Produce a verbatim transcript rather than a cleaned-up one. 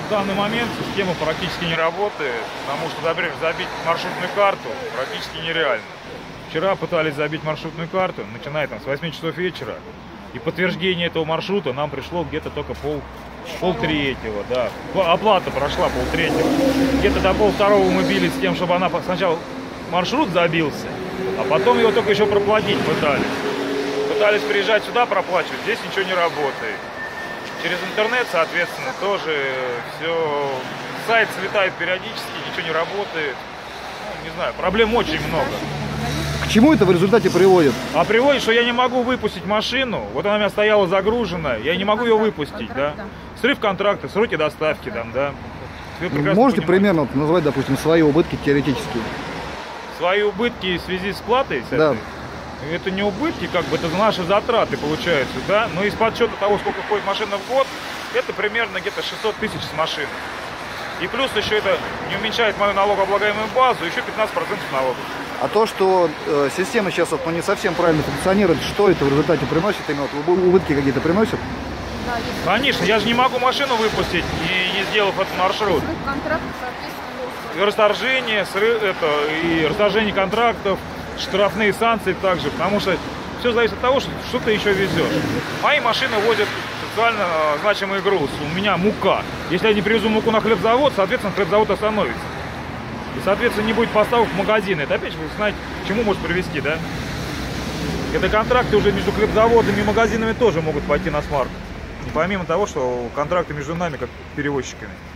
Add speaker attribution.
Speaker 1: данный момент система практически не работает, потому что, например, забить маршрутную карту практически нереально. Вчера пытались забить маршрутную карту, начиная там с восьми часов вечера, и подтверждение этого маршрута нам пришло где-то только пол, пол третьего, да. Оплата прошла пол третьего. Где-то до пол второго мы бились с тем, чтобы она сначала маршрут забился, а потом его только еще проплатить пытались. Пытались приезжать сюда проплачивать, здесь ничего не работает. Через интернет, соответственно, тоже все. Сайт слетает периодически, ничего не работает. Ну, не знаю, проблем очень много.
Speaker 2: К чему это в результате приводит?
Speaker 1: А приводит, что я не могу выпустить машину. Вот она у меня стояла загруженная, я не могу ее выпустить, да. Срыв контракта, сроки доставки там, да.
Speaker 2: Можете примерно вот назвать, допустим, свои убытки теоретически?
Speaker 1: Свои убытки в связи с платой? С
Speaker 2: да.
Speaker 1: Этой? Это не убытки, как бы это наши затраты получаются, да. Но из подсчета того, сколько ходит машина в год, это примерно где-то шестьсот тысяч с машины. И плюс еще это не уменьшает мою налогооблагаемую базу, еще пятнадцать процентов налогов.
Speaker 2: А то, что э, система сейчас вот, ну, не совсем правильно функционирует, что это в результате приносит? Именно вот, убытки какие-то приносят?
Speaker 1: Конечно, я же не могу машину выпустить, не, не сделав этот маршрут.
Speaker 3: Контракт, соответственно,
Speaker 1: расторжение, срыв, это, и расторжение контрактов, штрафные санкции также, потому что все зависит от того, что, что ты еще везешь. Мои машины возят социально значимый груз. У меня мука. Если я не привезу муку на хлебзавод, соответственно, хлебзавод остановится. И, соответственно, не будет поставок в магазины. Это опять же, вы знаете, к чему может привести, да? Это контракты уже между хлебзаводами и магазинами тоже могут пойти на смарку. И помимо того, что контракты между нами, как перевозчиками.